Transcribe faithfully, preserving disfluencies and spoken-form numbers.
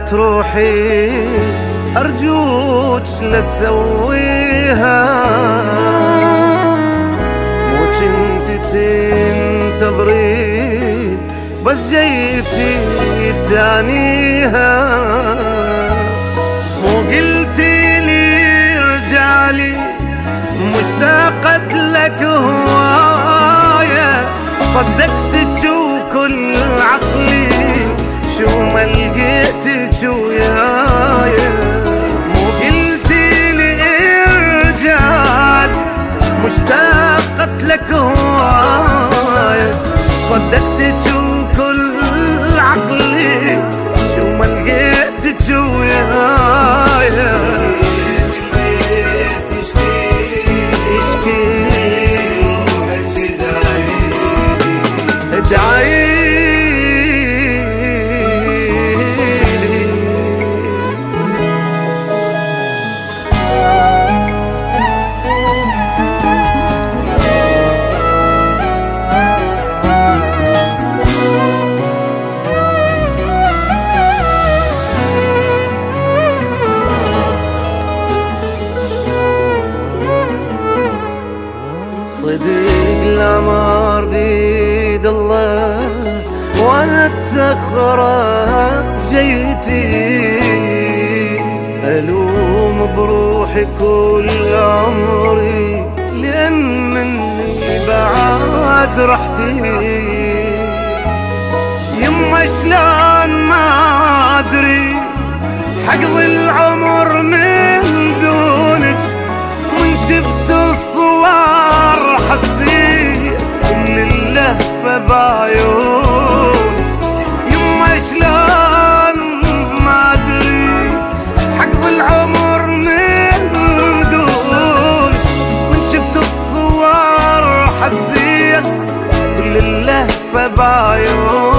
تروحي أرجوك لا تسويها، مو كنت تنتظرين بس جيتي تانيها، مو قلتي لي رجالي مشتاقة لك هواية، صدقتك وكل عقلي شو ما لقيتك ويايا، مو قلتي لي رجال مشتاقة لك هواية، صدقتك وكل عقلي شو ما لقيتك ويايا، صدق الأمر بيد الله وانا اتأخرت جيتي، ألوم بروحي كل عمري لأن مني بعد رحتي، يما شلون ما أدري حقضي العمر من دونك، من شفت الصور حسيت كل اللهفة بعيون، يما شلون ما أدري حقضي العمر من دون، من شفت الصور حسيت كل اللهفة بعيون.